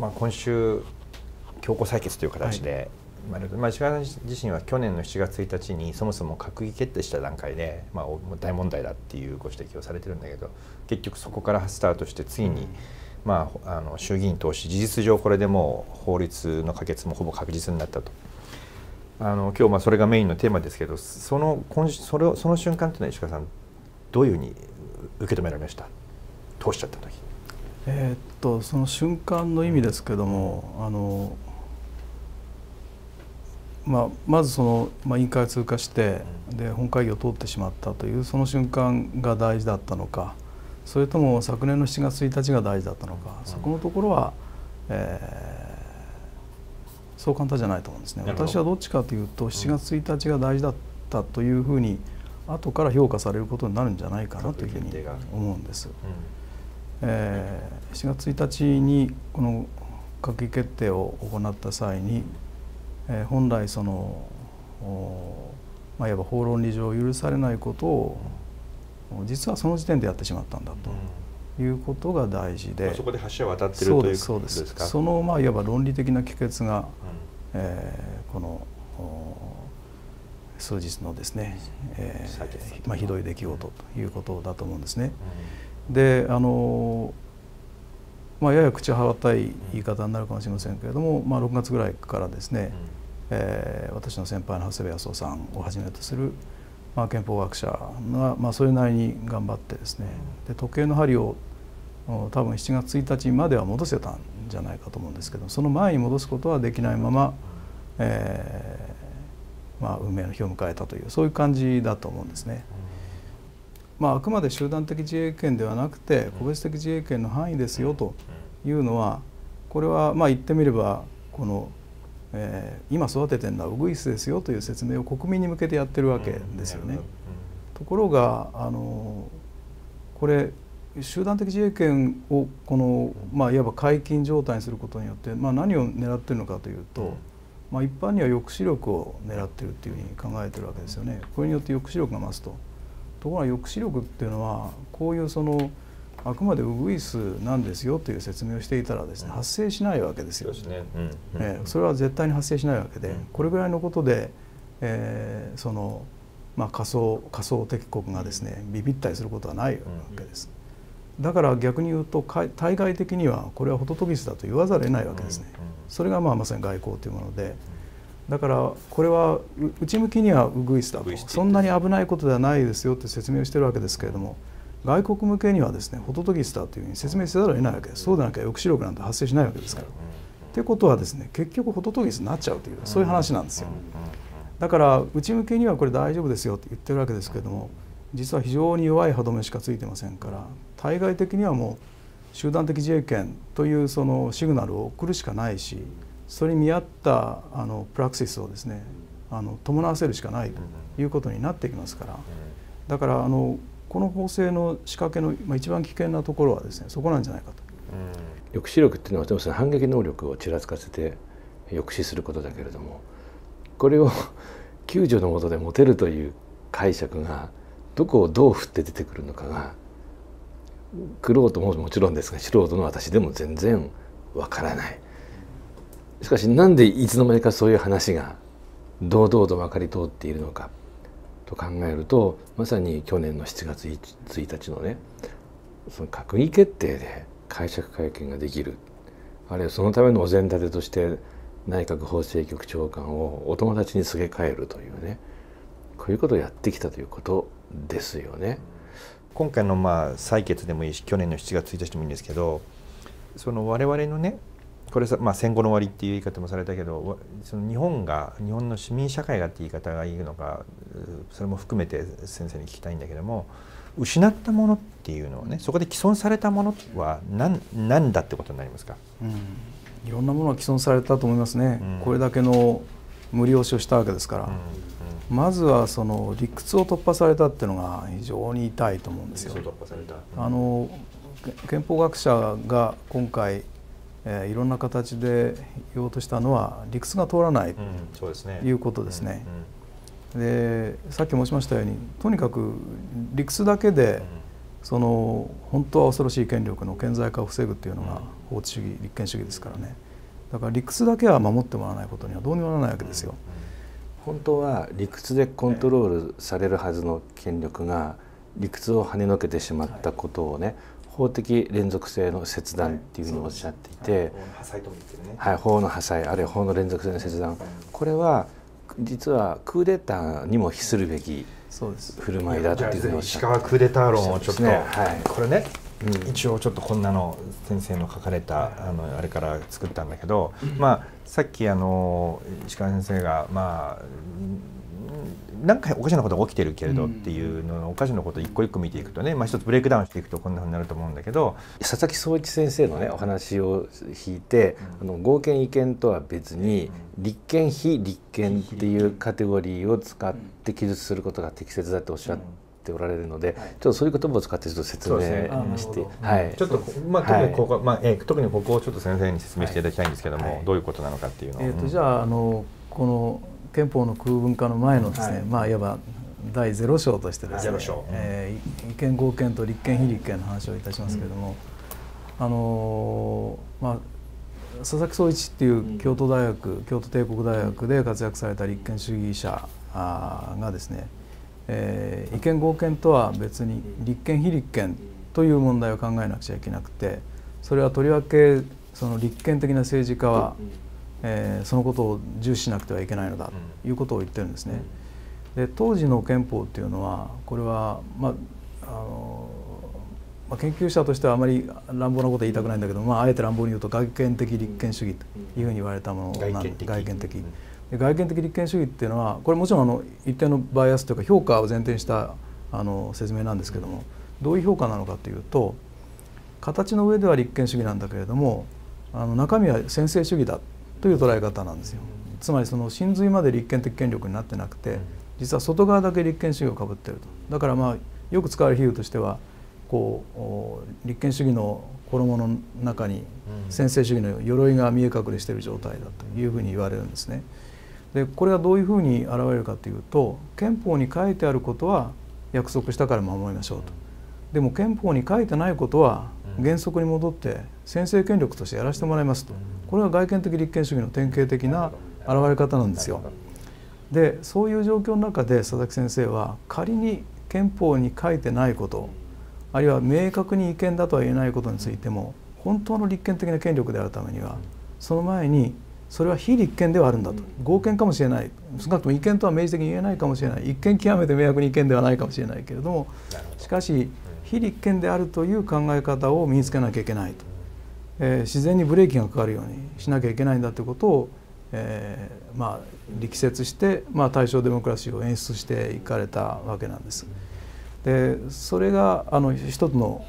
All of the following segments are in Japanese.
今週強行採決という形で、石川さん自身は去年の7月1日にそもそも閣議決定した段階で、大問題だっていうご指摘をされてるんだけど、結局そこからスタートして次に、衆議院通し事実上これでもう法律の可決もほぼ確実になったと。今日それがメインのテーマですけど、その瞬間というのは石川さんどういうふうに受け止められました？通しちゃった時。 その瞬間の意味ですけども、まずその、委員会を通過してで本会議を通ってしまったというその瞬間が大事だったのか、それとも昨年の7月1日が大事だったのか、そこのところは、そう簡単じゃないと思うんですね。私はどっちかというと7月1日が大事だったというふうに後から評価されることになるんじゃないかなというふうに思うんです。7月1日にこの閣議決定を行った際に、本来そのいわば法論理上許されないことを実はその時点でやってしまったんだということが大事で、 そこで橋は渡っているということですか？ そのいわば論理的な帰結が、この数日のですね、ひどい出来事ということだと思うんですね。でやや口はばたい言い方になるかもしれませんけれども、6月ぐらいからですね、私の先輩の長谷部康夫さんをはじめとする、憲法学者が、それなりに頑張ってですね、で時計の針を多分7月1日までは戻せたんじゃないかと思うんですけど、その前に戻すことはできないまま、運命の日を迎えたという、そういう感じだと思うんですね。あくまで集団的自衛権ではなくて個別的自衛権の範囲ですよというのは、これは言ってみればこの、今育ててるのはウグイスですよという説明を国民に向けてやってるわけですよね。ところがこれ集団的自衛権をこの、いわば解禁状態にすることによって、何を狙ってるのかというと、一般には抑止力を狙ってるっていうふうに考えてるわけですよね。これによって抑止力が増すと。ところが抑止力っていうのはこういうあくまでウグイスなんですよという説明をしていたらですね、発生しないわけですよ。それは絶対に発生しないわけで、これぐらいのことで、仮想敵国がですねビビったりすることはないわけです。だから逆に言うと対外的にはこれはホトトギスだと言わざるを得ないわけですね。それがまさに外交というもので、だからこれは内向きにはウグイスだと、そんなに危ないことではないですよと説明をしているわけですけれども、外国向けにはですねホトトギスだというふうに説明せざるを得ないわけです。そうでなきゃ抑止力なんて発生しないわけですから。ということはですね、結局ホトトギスになっちゃうという、そういう話なんですよ。だから内向けにはこれ大丈夫ですよと言ってるわけですけれども、実は非常に弱い歯止めしかついてませんから、対外的にはもう集団的自衛権というそのシグナルを送るしかないし、それに見合ったプラクシスをですね伴わせるしかないということになってきますから、だからこの法制の仕掛けの一番危険なところはですねそこなんじゃないかと。 抑止力っていうのは要するに反撃能力をちらつかせて抑止することだけれども、これを9条の下で持てるという解釈がどこをどう振って出てくるのかが、玄人ももちろんですが素人の私でも全然わからない。しかしなんでいつの間にかそういう話が堂々とまかり通っているのかと考えると、まさに去年の7月1日のね、その閣議決定で解釈会見ができる、あるいはそのためのお膳立てとして内閣法制局長官をお友達にすげ替えるというね、こういうことをやってきたということですよね。 今回の採決でもいいし、去年の7月1日でもいいんですけど、その我々のね、これ戦後の終わりっていう言い方もされたけど、その日本の市民社会がって言い方がいいのか、それも含めて先生に聞きたいんだけども、失ったものっていうのはね、そこで既存されたものは何だってことになりますか？ いろんなものが既存されたと思いますね。これだけの無理押しをしたわけですから、まずはその理屈を突破されたっていうのが非常に痛いと思うんですよ。憲法学者が今回いろんな形で言おうとしたのは理屈が通らないということですね。でさっき申しましたように、とにかく理屈だけでその本当は恐ろしい権力の顕在化を防ぐっていうのが法治主義立憲主義ですからね。だから理屈だけは守ってもらわないことにはどうにもならないわけですよ。 本当は理屈でコントロールされるはずの権力が理屈を跳ねのけてしまったことをね、法的連続性の切断っていうふうにおっしゃっていて、法の破砕あるいは法の連続性の切断、これは実はクーデターにも比するべき振る舞いだっていうふうにおっしゃって、 石川クーデター論をちょっと、これね、一応ちょっとこんなの先生の書かれたあれから作ったんだけど、さっき石川先生がなんかおかしなことが起きてるけれどっていうのおかしなことを一個一個見ていくとね、一つブレイクダウンしていくとこんなふうになると思うんだけど、 佐々木総一先生のねお話を引いて、合憲違憲とは別に立憲非立憲っていうカテゴリーを使って記述することが適切だとおっしゃっておられるので、ちょっとそういう言葉を使ってちょっと説明して、 ちょっと特にここをちょっと先生に説明していただきたいんですけども、どういうことなのかっていうのを。 じゃあこの憲法の空文化の前のですね、いわば第0章としてですね、違憲合憲と立憲非立憲の話をいたしますけれども、佐々木総一っていう京都帝国大学で活躍された立憲主義者がですね、違憲合憲とは別に立憲非立憲という問題を考えなくちゃいけなくて、それはとりわけその立憲的な政治家はそのことを重視しなくてはいけないのだということを言ってるんですね。で当時の憲法っていうのはこれは研究者としてはあまり乱暴なこと言いたくないんだけど、あえて乱暴に言うと外見的立憲主義というふうに言われたものなんで、外見的立憲主義っていうのはこれもちろん一定のバイアスというか評価を前提にした説明なんですけども、どういう評価なのかというと、形の上では立憲主義なんだけれども中身は専制主義だという捉え方なんですよ。つまりその真髄まで立憲的権力になってなくて、実は外側だけ立憲主義をかぶっていると。だからよく使われる比喩としては立憲主義の衣の中に専制主義の鎧が見え隠れしている状態だというふうに言われるんですね。でこれがどういうふうに現れるかというと、憲法に書いてあることは約束したから守りましょうと。でも憲法に書いてないことは原則に戻って専制権力としてやらせてもらいますと。これが外見的立憲主義の典型的な現れ方なんですよ。でそういう状況の中で佐々木先生は、仮に憲法に書いてないこと、あるいは明確に違憲だとは言えないことについても、本当の立憲的な権力であるためにはその前にそれは非立憲ではあるんだと。合憲かもしれない、少なくとも違憲とは明示的に言えないかもしれない、一見極めて明白に違憲ではないかもしれないけれども、しかし非立憲であるという考え方を身につけなきゃいけないと。自然にブレーキがかかるようにしなきゃいけないんだということを、力説して、大正デモクラシーを演出していかれたわけなんです。でそれが一つの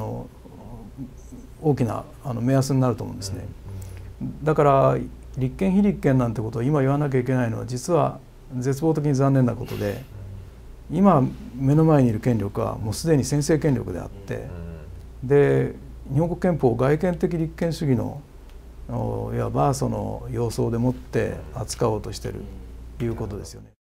大きな目安になると思うんですね。だから立憲非立憲なんてことを今言わなきゃいけないのは、実は絶望的に残念なことで、今目の前にいる権力はもうすでに専制権力であって、で日本国憲法を外見的立憲主義のいわばその様相でもって扱おうとしているということですよね。